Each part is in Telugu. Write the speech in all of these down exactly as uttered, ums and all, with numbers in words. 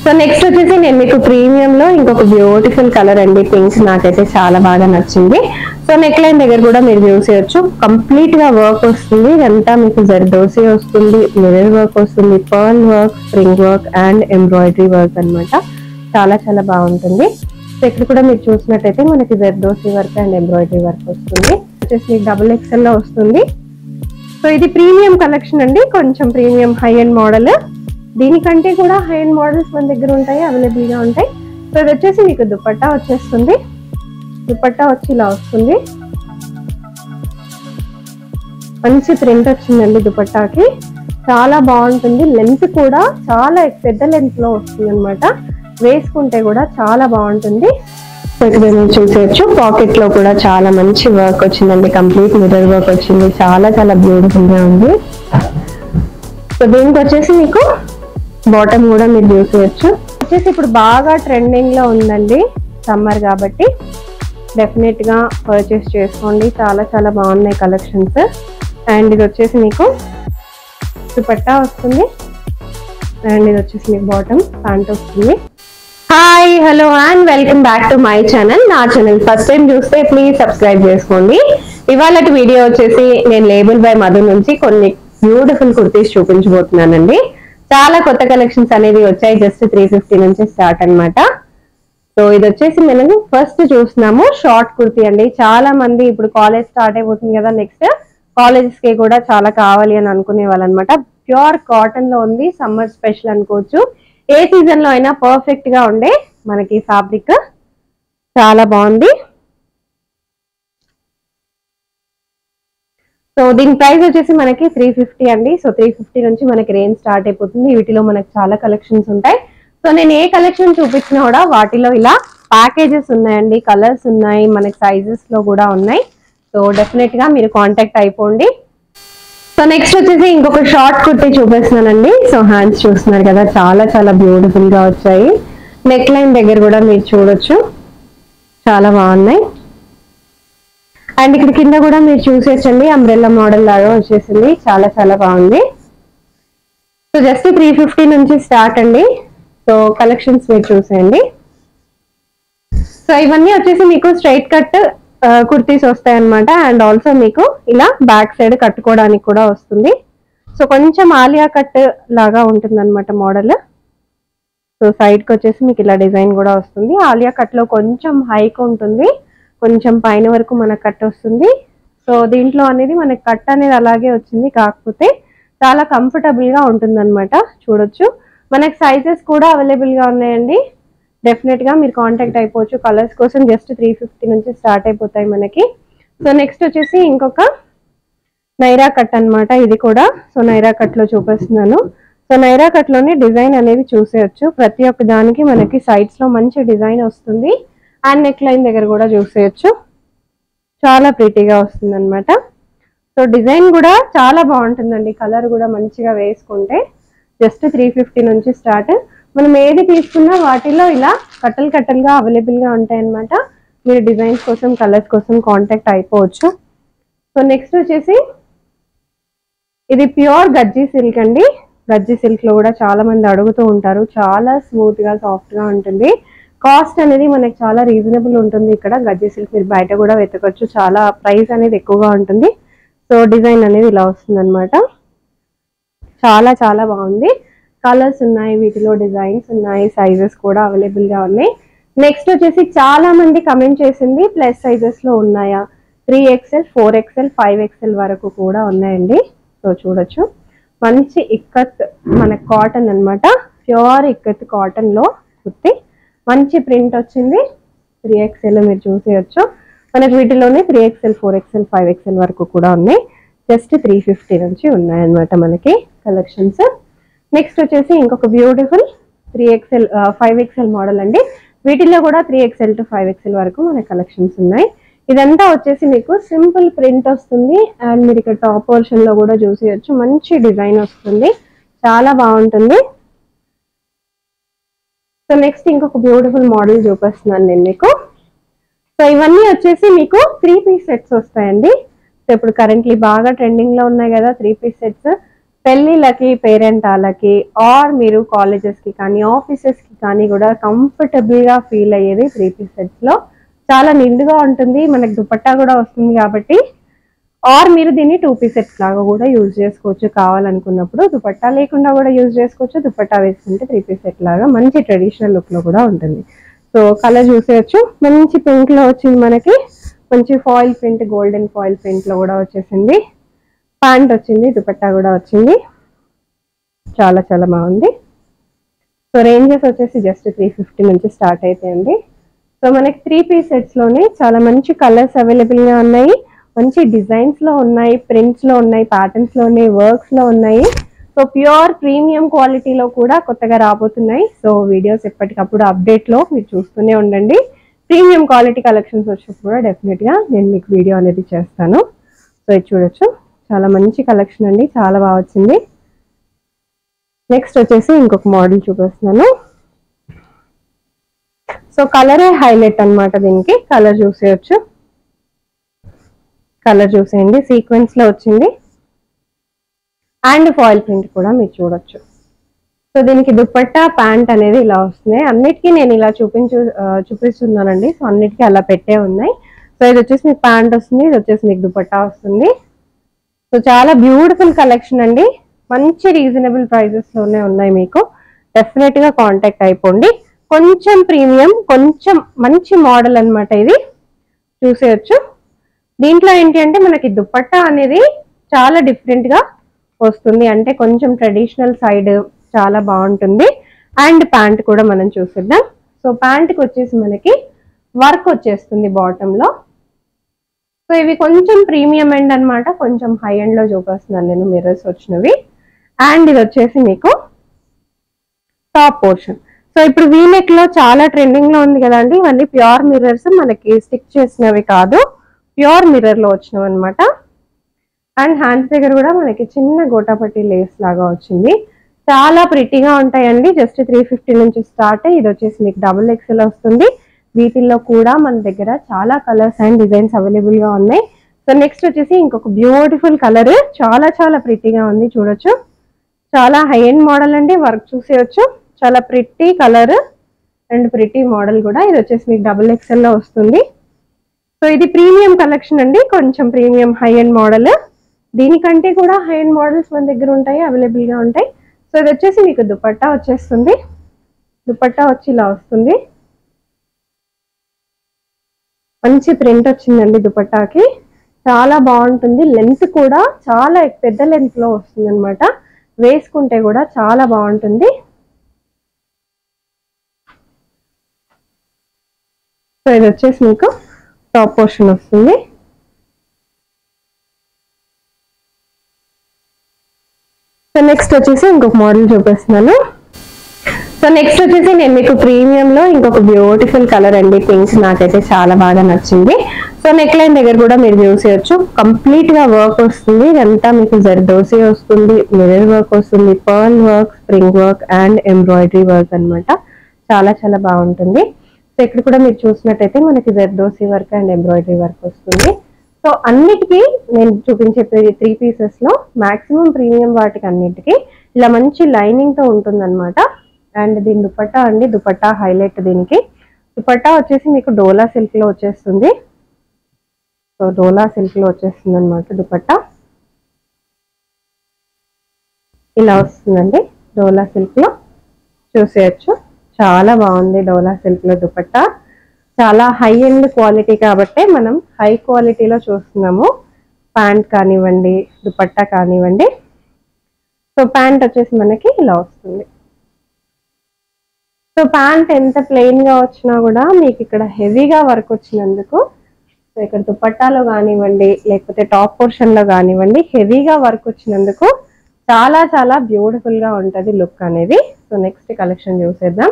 సో నెక్స్ట్ వచ్చేసి నేను మీకు ప్రీమియం లో ఇంకొక బ్యూటిఫుల్ కలర్ అండి, పింక్. నాకైతే చాలా బాగా నచ్చింది. సో నెక్ లైన్ దగ్గర కూడా మీరు యూస్ చేయొచ్చు. కంప్లీట్ గా వర్క్ వస్తుంది. ఇదంతా మీకు జర్దోసి వస్తుంది, మిర్రర్ వర్క్ వస్తుంది, pearl work, spring work and embroidery work అన్నమాట. చాలా చాలా బాగుంటుంది. సో ఇక్కడ కూడా మీరు చూసినట్టయితే మనకి zardozi work and embroidery work వస్తుంది. వచ్చేసి మీకు డబుల్ ఎక్స్ఎల్ లో వస్తుంది. సో ఇది ప్రీమియం కలెక్షన్ అండి, కొంచెం ప్రీమియం హై ఎండ్ మోడల్. దీనికంటే కూడా హై ఎండ్ మోడల్స్ మన దగ్గర ఉంటాయి, అవైలబుల్ గా ఉంటాయి. సో ఇది వచ్చేసి మీకు దుపట్టా వచ్చేస్తుంది. దుపట్టా వచ్చి ఇలా వస్తుంది. మంచి ప్రింట్ వచ్చిందండి దుపట్టాకి, చాలా బాగుంటుంది. లెంత్ కూడా చాలా పెద్ద లెంత్ లో వస్తుంది అనమాట. వేసుకుంటే కూడా చాలా బాగుంటుంది. చూసేయచ్చు. పాకెట్ లో కూడా చాలా మంచి వర్క్ వచ్చిందండి, కంప్లీట్ మిర్రర్ వర్క్ వచ్చింది. చాలా చాలా బ్యూటిఫుల్ గా ఉంది. సో దీనికి వచ్చేసి మీకు బాటమ్ కూడా మీరు చూసేయచ్చు. వచ్చేసి ఇప్పుడు బాగా ట్రెండింగ్ లో ఉందండి, సమ్మర్ కాబట్టి డెఫినెట్ గా పర్చేస్ చేసుకోండి. చాలా చాలా బాగున్నాయి కలెక్షన్స్. అండ్ ఇది వచ్చేసి మీకు దుపట్టా వస్తుంది. అండ్ ఇది వచ్చేసి మీకు బాటమ్ ప్యాంట్ వస్తుంది. Hi, hello and welcome back to my channel. నా ఛానల్ ఫస్ట్ టైం చూస్తే ప్లీజ్ సబ్స్క్రైబ్ చేసుకోండి. ఇవాళ వీడియో వచ్చేసి నేను లేబుల్ బై మధు నుంచి కొన్ని బ్యూటిఫుల్ కుర్తీస్ చూపించబోతున్నానండి. చాలా కొత్త కలెక్షన్స్ అనేది వచ్చాయి, జస్ట్ త్రీ ఫిఫ్టీ నుంచి స్టార్ట్ అనమాట. సో ఇది వచ్చేసి మనం ఫస్ట్ చూస్తున్నాము షార్ట్ కుర్తీ అండి. చాలా మంది ఇప్పుడు కాలేజ్ స్టార్ట్ అయిపోతుంది కదా, నెక్స్ట్ కాలేజెస్ కి కూడా చాలా కావాలి అని అనుకునే వాళ్ళు అనమాట. ప్యూర్ కాటన్ లో ఉంది, సమ్మర్ స్పెషల్ అనుకోవచ్చు. ఏ సీజన్ లో అయినా పర్ఫెక్ట్ గా ఉండే మనకి ఫ్యాబ్రిక్ చాలా బాగుంది. సో దీని ప్రైస్ వచ్చేసి మనకి త్రీ ఫిఫ్టీ అండి. సో త్రీ ఫిఫ్టీ నుంచి మనకి రేంజ్ స్టార్ట్ అయిపోతుంది. వీటిలో మనకి చాలా కలెక్షన్స్ ఉంటాయి. సో నేను ఏ కలెక్షన్ చూపించినా కూడా వాటిలో ఇలా ప్యాకేజెస్ ఉన్నాయండి, కలర్స్ ఉన్నాయి, మనకి సైజెస్ లో కూడా ఉన్నాయి. సో డెఫినెట్ గా మీరు కాంటాక్ట్ అయిపోండి. సో నెక్స్ట్ వచ్చేసి ఇంకొక షార్ట్ కుర్తీ చూపిస్తున్నానండి. సో హ్యాండ్స్ చూస్తున్నారు కదా, చాలా చాలా బ్యూటిఫుల్ గా వచ్చాయి. నెక్ లైన్ దగ్గర కూడా మీరు చూడొచ్చు, చాలా బాగున్నాయి. అండ్ ఇక్కడ కింద కూడా మీరు చూసేసండి, అంబ్రెల్లా మోడల్ లాగా వచ్చేసింది. చాలా చాలా బాగుంది. సో జస్ట్ త్రీ ఫిఫ్టీ నుంచి స్టార్ట్ అండి. సో కలెక్షన్స్ మీరు చూసేయండి. సో ఇవన్నీ వచ్చేసి మీకు స్ట్రైట్ కట్ కుర్తీస్ వస్తాయి అనమాట. అండ్ ఆల్సో మీకు ఇలా బ్యాక్ సైడ్ కట్టుకోవడానికి కూడా వస్తుంది. సో కొంచెం ఆలియా కట్ లాగా ఉంటుంది అనమాట మోడల్. సో సైడ్ కి వచ్చేసి మీకు ఇలా డిజైన్ కూడా వస్తుంది. ఆలియా కట్ లో కొంచెం హైక్ ఉంటుంది, కొంచెం పైన వరకు మనకు కట్ వస్తుంది. సో దీంట్లో అనేది మనకి కట్ అనేది అలాగే వచ్చింది, కాకపోతే చాలా కంఫర్టబుల్ గా ఉంటుంది అనమాట. చూడొచ్చు, మనకి సైజెస్ కూడా అవైలబుల్ గా ఉన్నాయండి. డెఫినెట్ గా మీరు కాంటాక్ట్ అయిపోవచ్చు. కలర్స్ కోసం జస్ట్ త్రీ ఫిఫ్టీ నుంచి స్టార్ట్ అయిపోతాయి మనకి. సో నెక్స్ట్ వచ్చేసి ఇంకొక నైరా కట్ అనమాట, ఇది కూడా. సో నైరా కట్ లో చూపిస్తున్నాను. సో నైరా కట్ లోనే డిజైన్ అనేది చూసేయచ్చు. ప్రతి ఒక్క దానికి మనకి సైడ్స్ లో మంచి డిజైన్ వస్తుంది. అండ్ నెక్ లైన్ దగ్గర కూడా చూసేయచ్చు, చాలా ప్రీటీగా వస్తుంది అనమాట. సో డిజైన్ కూడా చాలా బాగుంటుందండి, కలర్ కూడా మంచిగా వేసుకుంటే. జస్ట్ త్రీ ఫిఫ్టీ నుంచి స్టార్ట్. మనం ఏది తీసుకున్నా వాటిలో ఇలా కట్టలు కట్టలుగా అవైలబుల్ గా ఉంటాయి అనమాట. మీరు డిజైన్స్ కోసం, కలర్స్ కోసం కాంటాక్ట్ అయిపోవచ్చు. సో నెక్స్ట్ వచ్చేసి ఇది ప్యూర్ గజ్జీ సిల్క్ అండి. గజ్జీ సిల్క్ లో కూడా చాలా మంది అడుగుతూ ఉంటారు. చాలా స్మూత్ గా, సాఫ్ట్ గా ఉంటుంది. కాస్ట్ అనేది మనకి చాలా రీజనబుల్ ఉంటుంది ఇక్కడ. గజ్జీ సిల్క్ మీరు బయట కూడా వెతకొచ్చు, చాలా ప్రైస్ అనేది ఎక్కువగా ఉంటుంది. సో డిజైన్ అనేది ఇలా వస్తుంది అనమాట. చాలా చాలా బాగుంది. కలర్స్ ఉన్నాయి, వీటిలో డిజైన్స్ ఉన్నాయి, సైజెస్ కూడా అవైలబుల్ గా ఉన్నాయి. నెక్స్ట్ వచ్చేసి చాలా మంది కమెంట్ చేసింది ప్లస్ సైజెస్ లో ఉన్నాయా, three XL, four XL, five XL వరకు కూడా ఉన్నాయండి. సో చూడొచ్చు, మంచి ఇక్కత్ మన కాటన్ అనమాట. ప్యూర్ ఇక్కత్ కాటన్ లో కుర్తి, మంచి ప్రింట్ వచ్చింది. త్రీ ఎక్స్ఎల్ మీరు చూసేయచ్చు. మనకి వీటిలోనే three XL, four XL, five XL వరకు కూడా ఉన్నాయి. జస్ట్ త్రీ ఫిఫ్టీ నుంచి ఉన్నాయన్నమాట మనకి కలెక్షన్స్. నెక్స్ట్ వచ్చేసి ఇంకొక beautiful three XL, five XL model అండి. వీటిల్లో కూడా three XL to five XL వరకు మన కలెక్షన్స్ ఉన్నాయి. ఇదంతా వచ్చేసి మీకు సింపుల్ ప్రింట్ వస్తుంది. అండ్ మీరు ఇక్కడ టాప్ పోర్షన్ లో కూడా చూసేయచ్చు, మంచి డిజైన్ వస్తుంది, చాలా బాగుంటుంది. సో నెక్స్ట్ ఇంకొక బ్యూటిఫుల్ మోడల్ చూపిస్తున్నాను నేను మీకు. సో ఇవన్నీ వచ్చేసి మీకు త్రీ పీస్ సెట్స్ వస్తాయండి. సో ఇప్పుడు కరెంట్లీ బాగా ట్రెండింగ్ లో ఉన్నాయి కదా త్రీ పీస్ సెట్స్. పెళ్ళిళ్ళకి, పేరెంటాలకి ఆర్ మీరు కాలేజెస్కి కానీ ఆఫీసెస్కి కానీ కూడా కంఫర్టబుల్గా ఫీల్ అయ్యేది త్రీ పీస్ సెట్స్లో. చాలా నిండుగా ఉంటుంది, మనకి దుపట్టా కూడా వస్తుంది కాబట్టి. ఆర్ మీరు దీన్ని టూ పీస్ సెట్స్ లాగా కూడా యూజ్ చేసుకోవచ్చు కావాలనుకున్నప్పుడు. దుపట్టా లేకుండా కూడా యూజ్ చేసుకోవచ్చు, దుపట్టా వేసుకుంటే త్రీ పీస్ సెట్ లాగా మంచి ట్రెడిషనల్ లుక్లో కూడా ఉంటుంది. సో కలర్ చూసేయచ్చు, మంచి పింక్లో వచ్చింది మనకి, మంచి ఫాయిల్ ప్రింట్, గోల్డెన్ ఫాయిల్ ప్రింట్లో కూడా వచ్చేసింది. ప్యాంట్ వచ్చింది, దుపట్టా కూడా వచ్చింది, చాలా చాలా బాగుంది. సో రేంజెస్ వచ్చేసి జస్ట్ త్రీ ఫిఫ్టీ నుంచి స్టార్ట్ అవుతాయండి. సో మనకి త్రీ పీస్ సెట్స్లోనే చాలా మంచి కలర్స్ అవైలబుల్గా ఉన్నాయి, మంచి డిజైన్స్లో ఉన్నాయి, ప్రింట్స్లో ఉన్నాయి, ప్యాటర్న్స్లో ఉన్నాయి, వర్క్స్లో ఉన్నాయి. సో ప్యూర్ ప్రీమియం క్వాలిటీలో కూడా కొత్తగా రాబోతున్నాయి. సో వీడియోస్ ఎప్పటికప్పుడు అప్డేట్లో మీరు చూస్తూనే ఉండండి. ప్రీమియం క్వాలిటీ కలెక్షన్స్ వచ్చినప్పుడు కూడా డెఫినెట్గా నేను మీకు వీడియో అనేది చేస్తాను. సో ఇది చూడొచ్చు, చాలా మంచి కలెక్షన్ అండి, చాలా బాగా వచ్చింది. నెక్స్ట్ వచ్చేసి ఇంకొక మోడల్ చూపిస్తున్నాను. సో కలరే హైలైట్ అనమాట, దీనికి కలర్ చూసేయచ్చు, కలర్ చూసేయండి, సీక్వెన్స్ లో వచ్చింది అండ్ ఫాయిల్ ప్రింట్ కూడా మీరు చూడొచ్చు. సో దీనికి దుపట్టా, ప్యాంట్ అనేది ఇలా వస్తున్నాయి. అన్నిటికీ నేను ఇలా చూపించు చూపిస్తున్నానండి. సో అన్నిటికీ అలా పెట్టే ఉన్నాయి. సో ఇది వచ్చేసి మీకు ప్యాంట్ వస్తుంది, ఇది వచ్చేసి మీకు దుపట్టా వస్తుంది. సో చాలా బ్యూటిఫుల్ కలెక్షన్ అండి, మంచి రీజనబుల్ ప్రైజెస్ లోనే ఉన్నాయి. మీకు డెఫినెట్ గా కాంటాక్ట్ అయిపోండి. కొంచెం ప్రీమియం, కొంచెం మంచి మోడల్ అనమాట, ఇది చూసేయచ్చు. దీంట్లో ఏంటి అంటే మనకి దుపట్టా అనేది చాలా డిఫరెంట్ గా వస్తుంది, అంటే కొంచెం ట్రెడిషనల్ సైడ్ చాలా బాగుంటుంది. అండ్ ప్యాంట్ కూడా మనం చూసిద్దాం. సో ప్యాంట్కి వచ్చేసి మనకి వర్క్ వచ్చేస్తుంది బాటమ్ లో. సో ఇవి కొంచెం ప్రీమియం ఎండ్ అనమాట, కొంచెం హై ఎండ్ లో చూపిస్తున్నాను నేను, మిర్రర్స్ వచ్చినవి. అండ్ ఇది వచ్చేసి మీకు టాప్ పోర్షన్. సో ఇప్పుడు వీ నెక్ లో చాలా ట్రెండింగ్ లో ఉంది కదండి, ఇవన్నీ ప్యూర్ మిర్రర్స్, మనకి స్టిక్ చేసినవి కాదు, ప్యూర్ మిర్రర్ లో వచ్చినవి అనమాట. అండ్ హ్యాండ్స్ దగ్గర కూడా మనకి చిన్న గోటాపట్టి లేస్ లాగా వచ్చింది, చాలా ప్రిటీగా ఉంటాయండి. జస్ట్ త్రీ ఫిఫ్టీ నుంచి స్టార్ట్. ఇది వచ్చేసి మీకు డబుల్ ఎక్స్ఎల్ వస్తుంది. వీటిల్లో కూడా మన దగ్గర చాలా కలర్స్ అండ్ డిజైన్స్ అవైలబుల్ గా ఉన్నాయి. సో నెక్స్ట్ వచ్చేసి ఇంకొక బ్యూటిఫుల్ కలర్, చాలా చాలా ప్రిటీగా ఉంది, చూడొచ్చు. చాలా హై ఎండ్ మోడల్ అండి, వర్క్ చూసేయచ్చు, చాలా pretty colour and pretty model కూడా. ఇది వచ్చేసి మీకు డబుల్ ఎక్స్ఎల్ లో వస్తుంది. సో ఇది ప్రీమియం కలెక్షన్ అండి, కొంచెం ప్రీమియం హై ఎండ్ మోడల్. దీనికంటే కూడా హై ఎండ్ మోడల్స్ మన దగ్గర ఉంటాయి, అవైలబుల్ గా ఉంటాయి. సో ఇది వచ్చేసి మీకు దుపట్టా వచ్చేస్తుంది, దుపట్టా వచ్చి ఇలా వస్తుంది, మంచి ప్రింట్ వచ్చిందండి దుపట్టాకి, చాలా బాగుంటుంది. లెంత్ కూడా చాలా పెద్ద లెంత్ లో వస్తుంది అనమాట, వేసుకుంటే కూడా చాలా బాగుంటుంది. సో ఇది వచ్చేసి మీకు టాప్ పోర్షన్ వస్తుంది. సో నెక్స్ట్ వచ్చేసి ఇంకొక మోడల్ చూపిస్తున్నాను. సో నెక్స్ట్ వచ్చేసి నేను మీకు ప్రీమియం లో ఇంకొక బ్యూటిఫుల్ కలర్ అండి, పింక్, నాకైతే చాలా బాగా నచ్చింది. సో నెక్ లైన్ దగ్గర కూడా మీరు చూసేయచ్చు, కంప్లీట్ గా వర్క్ వస్తుంది. ఇదంతా మీకు జర్దోసి వస్తుంది, మిర్రర్ వర్క్ వస్తుంది, pearl work, spring work and embroidery work అనమాట, చాలా చాలా బాగుంటుంది. సో ఇక్కడ కూడా మీరు చూసినట్టయితే మనకి zardozi work and embroidery work వస్తుంది. సో అన్నిటికీ నేను చూపించే త్రీ పీసెస్ లో మాక్సిమం ప్రీమియం వాటికి అన్నిటికీ ఇలా మంచి లైనింగ్ తో ఉంటుంది అనమాట. అండ్ దీని దుపట్టా అండి, దుపట్టా హైలైట్. దీనికి దుపట్టా వచ్చేసి మీకు డోలా సిల్క్ లో వచ్చేస్తుంది. సో డోలా సిల్క్ లో వచ్చేస్తుంది అనమాట దుపట్టా, ఇలా వస్తుందండి డోలా సిల్క్ లో, చూసేయచ్చు. చాలా బాగుంది డోలా సిల్క్ లో దుపట్టా, చాలా హై ఎండ్ క్వాలిటీ కాబట్టి మనం హై క్వాలిటీలో చూస్తున్నాము. ప్యాంట్ కానివ్వండి, దుపట్టా కానివ్వండి. సో ప్యాంట్ వచ్చేసి మనకి ఇలా వస్తుంది. సో ప్యాంట్ ఎంత ప్లెయిన్ గా వచ్చినా కూడా మీకు ఇక్కడ హెవీగా వర్క్ వచ్చినందుకు, సో ఇక్కడ దుపట్టాలో కానివ్వండి లేకపోతే టాప్ పోర్షన్ లో కానివ్వండి, హెవీగా వర్క్ వచ్చినందుకు చాలా చాలా బ్యూటిఫుల్ గా ఉంటది లుక్ అనేది. సో నెక్స్ట్ కలెక్షన్ చూసేద్దాం.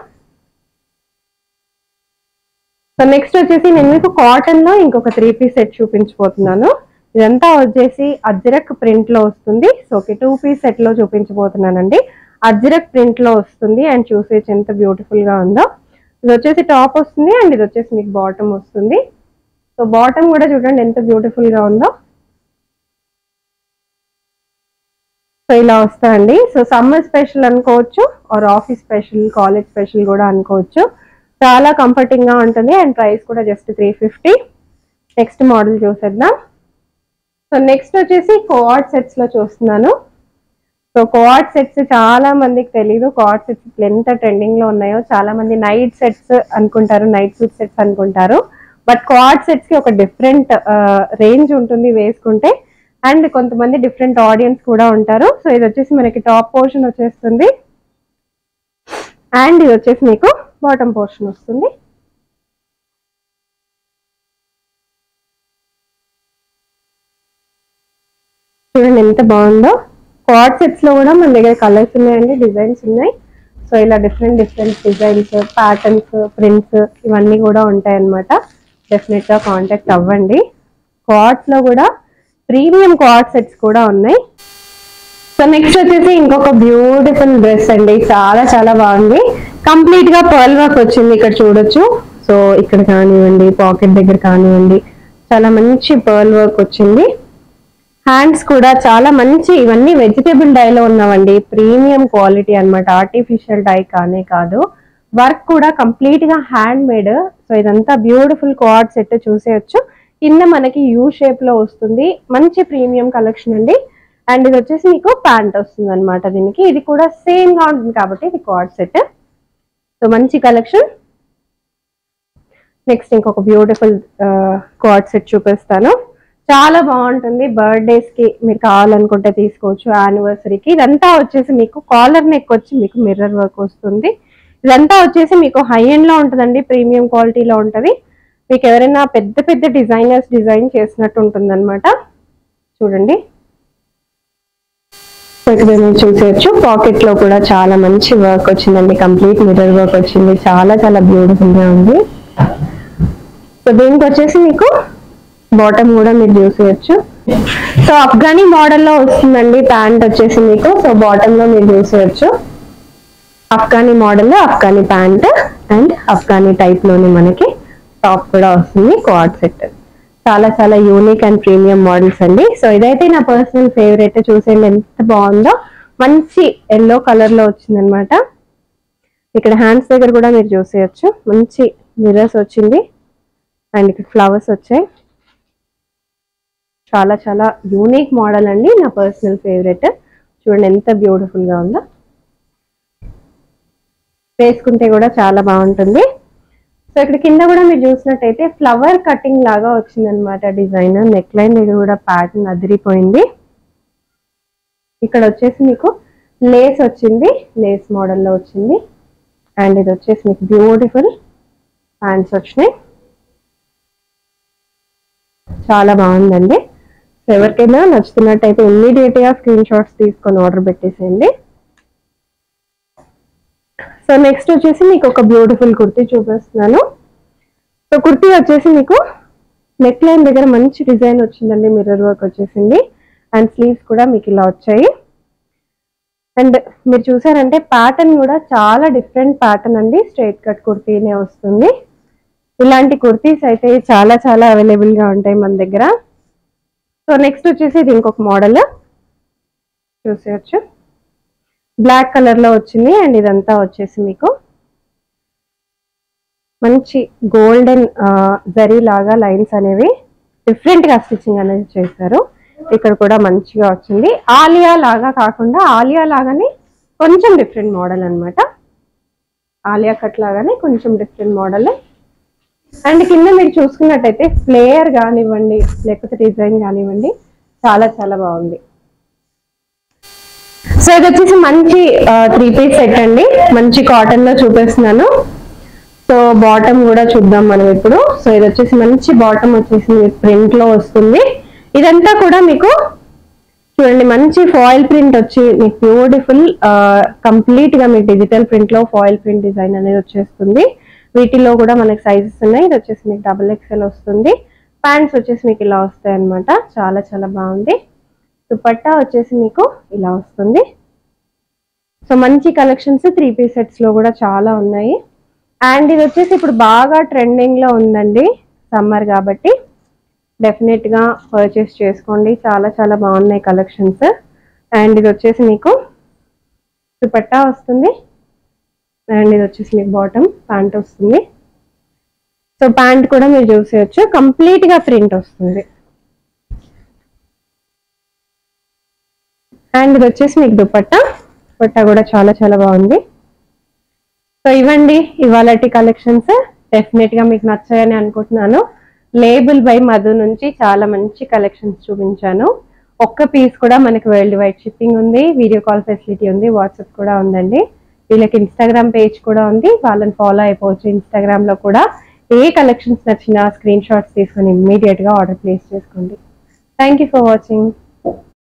సో నెక్స్ట్ వచ్చేసి నేను మీకు కాటన్ లో ఇంకొక త్రీ పీస్ సెట్ చూపించబోతున్నాను. ఇదంతా వచ్చేసి అజ్రక్ ప్రింట్ లో వస్తుంది. So okay, two piece set లో చూపించబోతున్నానండి. అజ్రక్ ప్రింట్ లో వస్తుంది అండ్ చూసేసి ఎంత బ్యూటిఫుల్ గా ఉందో. ఇది వచ్చేసి టాప్ వస్తుంది అండ్ ఇది వచ్చేసి మీకు బాటమ్ వస్తుంది. సో బాటమ్ కూడా చూడండి ఎంత బ్యూటిఫుల్ గా ఉందో. సో ఇలా వస్తాయండి. సో సమ్మర్ స్పెషల్ అనుకోవచ్చు or office special, college special కూడా అనుకోవచ్చు. చాలా కంఫర్టింగ్ గా ఉంటుంది అండ్ ప్రైస్ కూడా just three fifty. Next model చూసేద్దాం. సో నెక్స్ట్ వచ్చేసి కోఆర్డ్ సెట్స్ లో చూస్తున్నాను. సో కోఆర్డ్ సెట్స్ చాలా మందికి తెలీదు. కోఆర్డ్ సెట్స్ ఇప్పుడు ఎంత ట్రెండింగ్ లో ఉన్నాయో. చాలా మంది నైట్ సెట్స్ అనుకుంటారు, నైట్ సూట్ సెట్స్ అనుకుంటారు. బట్ కోఆర్డ్ సెట్స్ కి ఒక డిఫరెంట్ రేంజ్ ఉంటుంది వేసుకుంటే. అండ్ కొంతమంది డిఫరెంట్ ఆడియన్స్ కూడా ఉంటారు. సో ఇది వచ్చేసి మనకి టాప్ పోర్షన్ వచ్చేస్తుంది అండ్ ఇది వచ్చేసి మీకు బాటమ్ పోర్షన్ వస్తుంది. చూడండి ఎంత బాగుందో. కోఆర్డ్ సెట్స్ లో కూడా మన దగ్గర కలర్స్ ఉన్నాయండి, డిజైన్స్ ఉన్నాయి. సో ఇలా different different designs, patterns, prints ఇవన్నీ కూడా ఉంటాయి అన్నమాట. డెఫినెట్ గా కాంటాక్ట్ అవ్వండి. కోఆర్డ్స్ లో కూడా ప్రీమియం కోఆర్డ్ సెట్స్ కూడా ఉన్నాయి. సో నెక్స్ట్ వచ్చేసి ఇంకొక బ్యూటిఫుల్ డ్రెస్ అండి. చాలా చాలా బాగుంది. కంప్లీట్ గా పర్ల్ వర్క్ వచ్చింది, ఇక్కడ చూడొచ్చు. సో ఇక్కడ కానివ్వండి, పాకెట్ దగ్గర కానివ్వండి, చాలా మంచి పర్ల్ వర్క్ వచ్చింది. హ్యాండ్స్ కూడా చాలా మంచి, ఇవన్నీ వెజిటేబుల్ డైలో ఉన్నవండి. ప్రీమియం క్వాలిటీ అన్నమాట, ఆర్టిఫిషియల్ డై కానే కాదు. వర్క్ కూడా కంప్లీట్ గా హ్యాండ్ మేడ్. సో ఇదంతా బ్యూటిఫుల్ కోఆర్డ్ సెట్ చూసేయచ్చు. కింద మనకి యూ షేప్ లో వస్తుంది. మంచి ప్రీమియం కలెక్షన్ అండి. అండ్ ఇది వచ్చేసి మీకు ప్యాంట్ వస్తుంది అనమాట దీనికి. ఇది కూడా సేమ్ గా ఉంటుంది కాబట్టి ఇది కోఆర్డ్ సెట్. సో మంచి కలెక్షన్. నెక్స్ట్ ఇంకొక బ్యూటిఫుల్ కోఆర్డ్ సెట్ చూపిస్తాను. చాలా బాగుంటుంది. బర్త్డేస్ కి మీరు కావాలనుకుంటే తీసుకోవచ్చు, యానివర్సరీకి. ఇదంతా వచ్చేసి మీకు కాలర్ నెక్ వచ్చి మీకు మిర్రర్ వర్క్ వస్తుంది. ఇదంతా వచ్చేసి మీకు హై ఎండ్ లో ఉంటుందండి, ప్రీమియం క్వాలిటీలో ఉంటుంది. మీకు ఎవరైనా పెద్ద పెద్ద డిజైనర్స్ డిజైన్ చేసినట్టు ఉంటుంది అనమాట. చూడండి ఇక్కడ మీరు చూసేయచ్చు. పాకెట్ లో కూడా చాలా మంచి వర్క్ వచ్చిందండి, కంప్లీట్ మిర్రర్ వర్క్ వచ్చింది. చాలా చాలా బ్యూటిఫుల్ గా ఉంది. సో దీనికి వచ్చేసి మీకు బాటమ్ కూడా మీరు చూసేయచ్చు. సో అఫ్ఘానీ మోడల్లో వస్తుందండి ప్యాంట్ వచ్చేసి మీకు. సో బాటమ్ లో మీరు చూసేయచ్చు. అఫ్ఘానీ మోడల్లో Afghani pant and Afghani type లోనే మనకి టాప్ కూడా వస్తుంది. కోఆర్డ్ సెట్ చాలా చాలా యూనిక్ అండ్ ప్రీమియం మోడల్స్ అండి. సో ఇదైతే నా పర్సనల్ ఫేవరెట్. చూసేయండి ఎంత బాగుందో. మంచి ఎల్లో కలర్ లో వచ్చింది అనమాట. ఇక్కడ హ్యాండ్స్ దగ్గర కూడా మీరు చూసేయచ్చు. మంచి మిర్రర్స్ వచ్చింది అండ్ ఇక్కడ ఫ్లవర్స్ వచ్చాయి. చాలా చాలా యూనిక్ మోడల్ అండి, నా పర్సనల్ ఫేవరెట్. చూడండి ఎంత బ్యూటిఫుల్ గా ఉందో. వేసుకుంటే కూడా చాలా బాగుంటుంది. సో ఇక్కడ కింద కూడా మీరు చూసినట్టయితే ఫ్లవర్ కటింగ్ లాగా వచ్చింది అనమాట డిజైన్. నెక్ లైన్ దగ్గర కూడా ప్యాటర్న్ అదిరిపోయింది. ఇక్కడ వచ్చేసి మీకు లేస్ వచ్చింది, లేస్ మోడల్లో వచ్చింది. అండ్ ఇది వచ్చేసి మీకు బ్యూటిఫుల్ హ్యాండ్స్ వచ్చినాయి. చాలా బాగుందండి. సో ఎవరికైనా నచ్చుతున్నట్టయితే ఇమ్మీడియట్ గా స్క్రీన్ షాట్స్ తీసుకొని ఆర్డర్ పెట్టేసేయండి. సో నెక్స్ట్ వచ్చేసి మీకు ఒక బ్యూటిఫుల్ కుర్తీ చూపిస్తున్నాను. సో కుర్తీ వచ్చేసి మీకు నెక్ లైన్ దగ్గర మంచి డిజైన్ వచ్చిందండి, మిర్రర్ వర్క్ వచ్చేసింది. అండ్ స్లీవ్స్ కూడా మీకు ఇలా వచ్చాయి. అండ్ మీరు చూసారంటే ప్యాటర్న్ కూడా చాలా డిఫరెంట్ ప్యాటర్న్ అండి. స్ట్రైట్ కట్ కుర్తీనే వస్తుంది. ఇలాంటి కుర్తీస్ అయితే చాలా చాలా అవైలబుల్ గా ఉంటాయి మన దగ్గర. సో నెక్స్ట్ వచ్చేసి ఇది ఇంకొక మోడల్ చూసేయచ్చు. బ్లాక్ కలర్ లో వచ్చింది అండ్ ఇదంతా వచ్చేసి మీకు మంచి గోల్డెన్ జరీ లాగా లైన్స్ అనేవి డిఫరెంట్ గా స్టిచ్చింగ్ అనేది చేశారు. ఇక్కడ కూడా మంచిగా వచ్చింది. ఆలియా లాగా కాకుండా ఆలియా లాగానే కొంచెం డిఫరెంట్ మోడల్ అనమాట. ఆలియా కట్ లాగానే కొంచెం డిఫరెంట్ మోడల్. అండ్ కింద మీరు చూసుకున్నట్టయితే ఫ్లేయర్ కానివ్వండి లేకపోతే డిజైన్ కానివ్వండి చాలా చాలా బాగుంది. సో ఇది వచ్చేసి మంచి త్రీ పీస్ సెట్ అండి. మంచి కాటన్ లో చూపిస్తున్నాను. సో బాటమ్ కూడా చూద్దాం మనం ఇప్పుడు. సో ఇది వచ్చేసి మంచి బాటమ్ వచ్చేసి ప్రింట్ లో వస్తుంది. ఇదంతా కూడా మీకు చూడండి మంచి ఫాయిల్ ప్రింట్ వచ్చి మీకు బ్యూటిఫుల్ కంప్లీట్ గా మీకు డిజిటల్ ప్రింట్ లో ఫాయిల్ ప్రింట్ డిజైన్ అనేది వచ్చేస్తుంది. వీటిలో కూడా మనకి సైజెస్ ఉన్నాయి. ఇది వచ్చేసి మీకు డబుల్ ఎక్స్ఎల్ వస్తుంది. ప్యాంట్స్ వచ్చేసి మీకు ఇలా వస్తాయి అనమాట. చాలా చాలా బాగుంది. దుపట్టా వచ్చేసి మీకు ఇలా వస్తుంది. సో మంచి కలెక్షన్స్ త్రీ పీస్ సెట్స్ లో కూడా చాలా ఉన్నాయి. అండ్ ఇది వచ్చేసి ఇప్పుడు బాగా ట్రెండింగ్ లో ఉందండి సమ్మర్ కాబట్టి డెఫినెట్ గా పర్చేస్ చేసుకోండి. చాలా చాలా బాగున్నాయి కలెక్షన్స్. అండ్ ఇది వచ్చేసి మీకు దుపట్టా వస్తుంది అండ్ ఇది వచ్చేసి మీకు బాటమ్ ప్యాంట్ వస్తుంది. సో ప్యాంట్ కూడా మీరు చూసేయచ్చు, కంప్లీట్ గా ప్రింట్ వస్తుంది. అండ్ ఇది వచ్చేసి మీకు దుపట్టా, దుపట్టా కూడా చాలా చాలా బాగుంది. సో ఇవ్వండి ఇవాళటి కలెక్షన్స్. డెఫినెట్ గా మీకు నచ్చాయని అనుకుంటున్నాను. లేబుల్ బై మధు నుంచి చాలా మంచి కలెక్షన్స్ చూపించాను. ఒక్క పీస్ కూడా మనకి వరల్డ్ వైడ్ షిప్పింగ్ ఉంది, వీడియో కాల్ ఫెసిలిటీ ఉంది, వాట్సాప్ కూడా ఉందండి. వీళ్ళకి ఇన్స్టాగ్రామ్ పేజ్ కూడా ఉంది, వాళ్ళని ఫాలో అయిపోవచ్చు ఇన్స్టాగ్రామ్ లో కూడా. ఏ కలెక్షన్స్ నచ్చినా స్క్రీన్ షాట్స్ తీసుకొని ఇమ్మీడియట్ గా ఆర్డర్ ప్లేస్ చేసుకోండి. Thank you for watching.